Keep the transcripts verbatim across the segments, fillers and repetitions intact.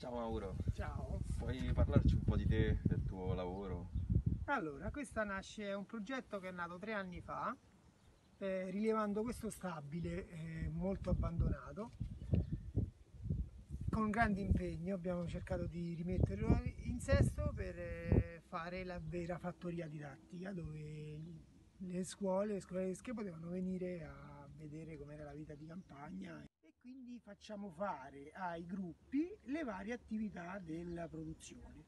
Ciao Mauro, Ciao. puoi parlarci un po' di te, del tuo lavoro? Allora, questa nasce, è un progetto che è nato tre anni fa, eh, rilevando questo stabile eh, molto abbandonato. Con grande impegno abbiamo cercato di rimetterlo in sesto per eh, fare la vera fattoria didattica, dove le scuole, le scuolesche potevano venire a vedere com'era la vita di campagna, e quindi facciamo fare ai gruppi le varie attività della produzione.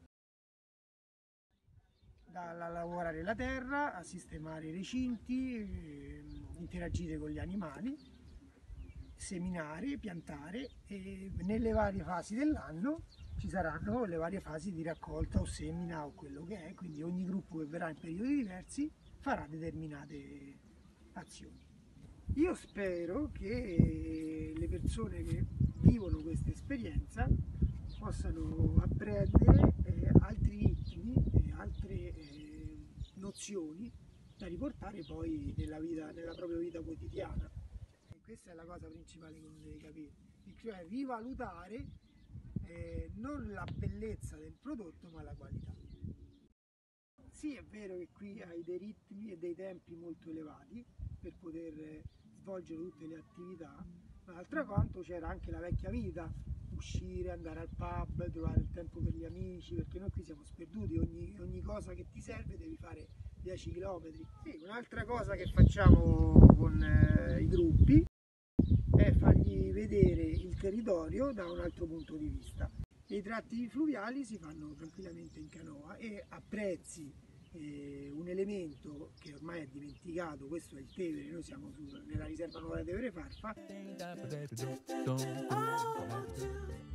Da lavorare la terra, a sistemare i recinti, ehm, interagire con gli animali, seminare, piantare, e nelle varie fasi dell'anno ci saranno le varie fasi di raccolta o semina o quello che è, quindi ogni gruppo che verrà in periodi diversi farà determinate azioni. Io spero che le persone che vivono questa esperienza possano apprendere eh, altri ritmi e altre eh, nozioni da riportare poi nella, vita, nella propria vita quotidiana. E questa è la cosa principale che uno deve capire, cioè rivalutare eh, non la bellezza del prodotto ma la qualità. Sì, è vero che qui hai dei ritmi e dei tempi molto elevati per poter svolgere tutte le attività, ma d'altro canto c'era anche la vecchia vita, uscire, andare al pub, trovare il tempo per gli amici, perché noi qui siamo sperduti, ogni, ogni cosa che ti serve devi fare dieci chilometri. Sì, un'altra cosa che facciamo con eh, i gruppi è fargli vedere il territorio da un altro punto di vista. E i tratti fluviali si fanno tranquillamente in canoa e a prezzi eh, un elemento che ormai è dimenticato, questo è il Tevere, noi siamo su, nella riserva nuova Tevere Farfa.